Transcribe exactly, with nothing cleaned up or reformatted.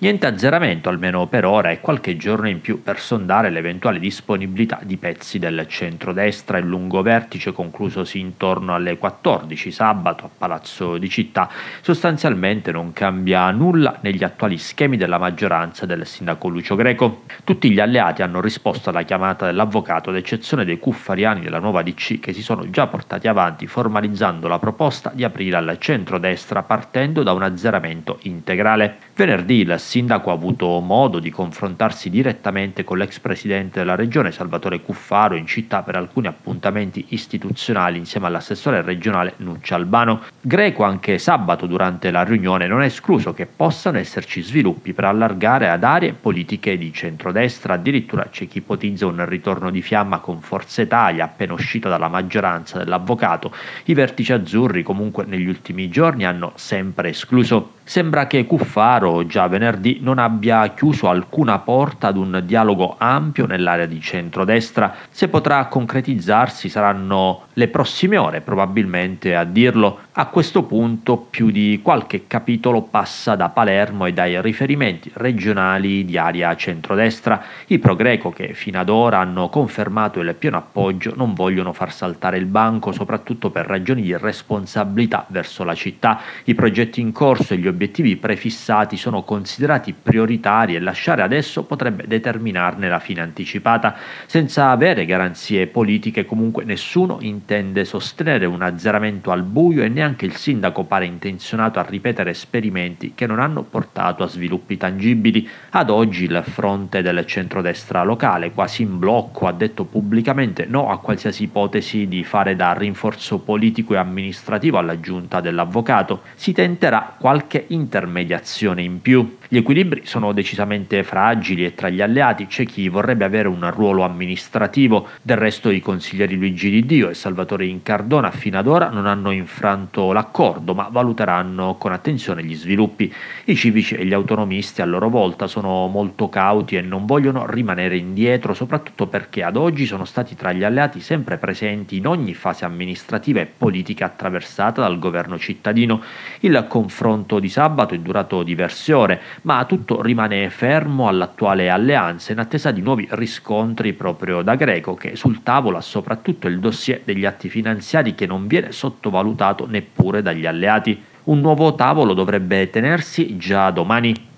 Niente azzeramento, almeno per ora, e qualche giorno in più per sondare l'eventuale disponibilità di pezzi del centrodestra. Il lungo vertice, conclusosi intorno alle quattordici sabato a Palazzo di Città, sostanzialmente non cambia nulla negli attuali schemi della maggioranza del sindaco Lucio Greco. Tutti gli alleati hanno risposto alla chiamata dell'avvocato, ad eccezione dei cuffariani della nuova D C, che si sono già portati avanti formalizzando la proposta di aprire al centrodestra partendo da un azzeramento integrale. Venerdì il sindaco ha avuto modo di confrontarsi direttamente con l'ex presidente della regione Salvatore Cuffaro in città per alcuni appuntamenti istituzionali insieme all'assessore regionale Nuccia Albano. Greco, anche sabato durante la riunione, non è escluso che possano esserci sviluppi per allargare ad aree politiche di centrodestra. Addirittura c'è chi ipotizza un ritorno di fiamma con Forza Italia, appena uscita dalla maggioranza dell'avvocato. I vertici azzurri comunque negli ultimi giorni hanno sempre escluso. Sembra che Cuffaro già venerdì non abbia chiuso alcuna porta ad un dialogo ampio nell'area di centrodestra. Se potrà concretizzarsi saranno le prossime ore probabilmente a dirlo. A questo punto più di qualche capitolo passa da Palermo e dai riferimenti regionali di area centrodestra. I pro Greco, che fino ad ora hanno confermato il pieno appoggio, non vogliono far saltare il banco, soprattutto per ragioni di responsabilità verso la città. I progetti in corso e gli obiettivi prefissati sono considerati prioritari e lasciare adesso potrebbe determinarne la fine anticipata. Senza avere garanzie politiche, comunque nessuno intende sostenere un azzeramento al buio e neanche il sindaco pare intenzionato a ripetere esperimenti che non hanno portato a sviluppi tangibili. Ad oggi il fronte del centrodestra locale, quasi in blocco, ha detto pubblicamente no a qualsiasi ipotesi di fare da rinforzo politico e amministrativo alla giunta dell'avvocato. Si tenterà qualche intermediazione in più. Gli equilibri sono decisamente fragili e tra gli alleati c'è chi vorrebbe avere un ruolo amministrativo. Del resto i consiglieri Luigi Di Dio e Salvatore Incardona fino ad ora non hanno infranto l'accordo, ma valuteranno con attenzione gli sviluppi. I civici e gli autonomisti a loro volta sono molto cauti e non vogliono rimanere indietro, soprattutto perché ad oggi sono stati tra gli alleati sempre presenti in ogni fase amministrativa e politica attraversata dal governo cittadino. Il confronto di sabato è durato diverse ore, ma tutto rimane fermo all'attuale alleanza in attesa di nuovi riscontri proprio da Greco, che sul tavolo ha soprattutto il dossier degli atti finanziari, che non viene sottovalutato neppure dagli alleati. Un nuovo tavolo dovrebbe tenersi già domani.